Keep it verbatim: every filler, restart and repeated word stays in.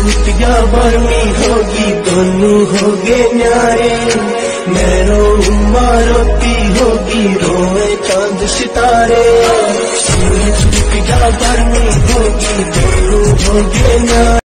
टूट गया बर्मी होगी दोनों होगे न्यारे। मैं रोऊंगा रोती होगी रोए चांद सितारे। सूरज टूट गया बर्मी होगी दोनों होगे न्यारे।